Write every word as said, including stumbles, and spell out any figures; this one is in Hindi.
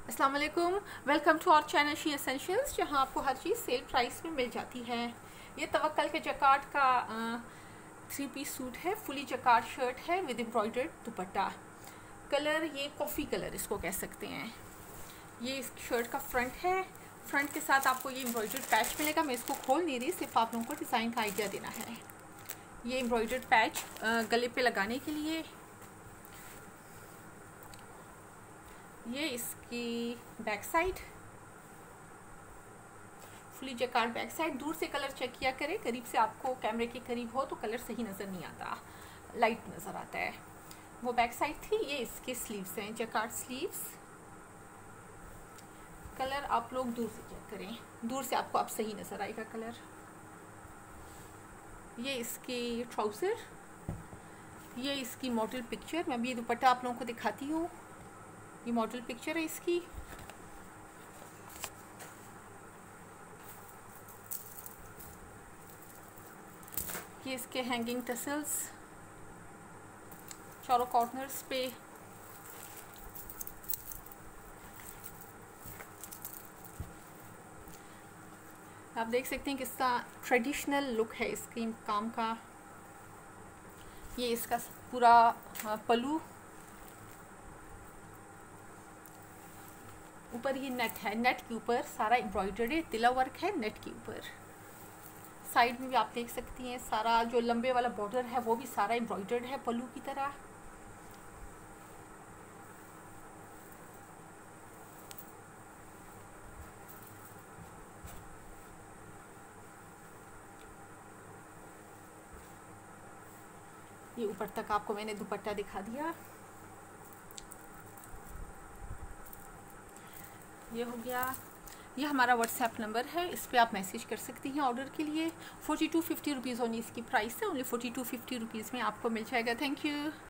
अस्सलाम वालेकुम, welcome to our channel she essentials, जहां आपको हर चीज़ सेल प्राइस में मिल जाती है। ये तवक्कल के जकार्ड का थ्री पीस सूट है, फुली जकार्ड शर्ट है विद एम्ब्रॉयडर्ड दुपट्टा। कलर ये कॉफ़ी कलर इसको कह सकते हैं। ये इस शर्ट का फ्रंट है। फ्रंट के साथ आपको ये एम्ब्रॉयडर्ड पैच मिलेगा। मैं इसको खोल नहीं रही, सिर्फ आप लोगों को डिज़ाइन का आइडिया देना है। ये एम्ब्रॉयडर्ड पैच गले पे लगाने के लिए। ये इसकी back side, fully jacquard back side. दूर से कलर चेक किया करें, करीब से आपको कैमरे के करीब हो तो कलर सही नज़र नहीं आता, लाइट नज़र आता है। वो बैक साइड थी। ये इसके स्लीव्स हैं, जकार्ड स्लीव्स। कलर आप लोग दूर से चेक करें, दूर से आपको अब सही नज़र आएगा कलर। ये इसकी ट्राउज़र, ये इसकी मॉडल पिक्चर। मैं अभी ये दुपट्टा आप लोगों को दिखाती हूँ। ये मॉडल पिक्चर है इसकी। ये इसके हैंगिंग टसल्स चारों कॉर्नर्स पे। आप देख सकते हैं किसका ट्रेडिशनल लुक है इसकी काम का। ये इसका पूरा पल्लू, ऊपर ये नेट है, नेट के ऊपर सारा एम्ब्रॉयडर्ड है, तिला वर्क है नेट के ऊपर। साइड में भी आप देख सकती हैं सारा जो लंबे वाला बॉर्डर है वो भी सारा एम्ब्रॉयडर्ड है पल्लू की तरह। ये ऊपर तक आपको मैंने दुपट्टा दिखा दिया। ये हो गया। ये हमारा व्हाट्सएप नंबर है, इस पर आप मैसेज कर सकती हैं ऑर्डर के लिए। Forty two fifty rupees only इसकी प्राइस है। Only forty two fifty rupees में आपको मिल जाएगा। Thank you.